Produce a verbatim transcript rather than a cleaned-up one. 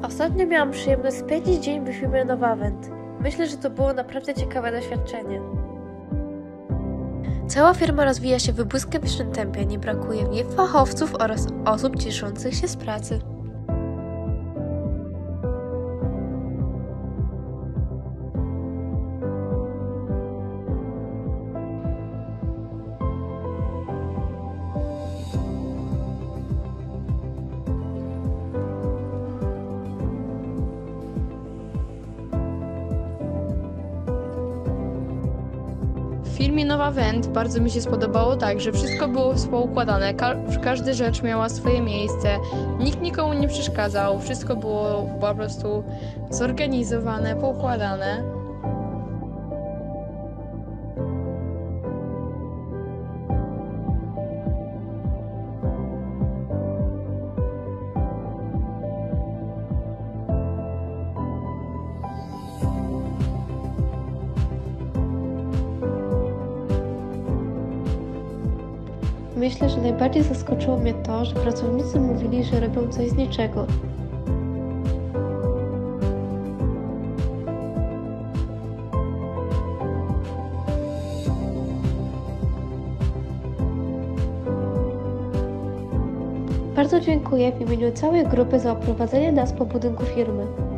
Ostatnio miałam przyjemność spędzić dzień w firmie Novavent. Myślę, że to było naprawdę ciekawe doświadczenie. Cała firma rozwija się w błyskawicznym tempie, nie brakuje w niej fachowców oraz osób cieszących się z pracy. W firmie Novavent bardzo mi się spodobało tak, że wszystko było współukładane, ka każda rzecz miała swoje miejsce, nikt nikomu nie przeszkadzał, wszystko było po prostu zorganizowane, poukładane. Myślę, że najbardziej zaskoczyło mnie to, że pracownicy mówili, że robią coś z niczego. Bardzo dziękuję w imieniu całej grupy za oprowadzenie nas po budynku firmy.